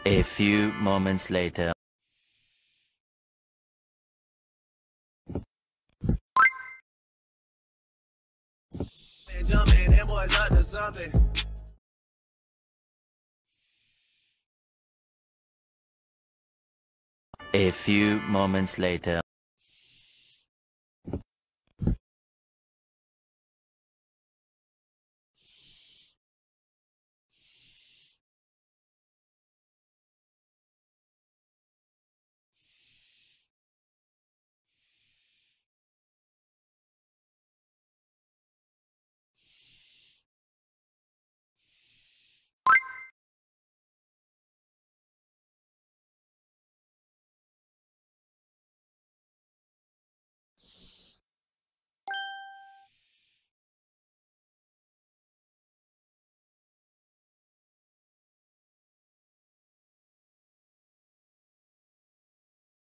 A few moments later. Jumping, them boys up to something. A few moments later.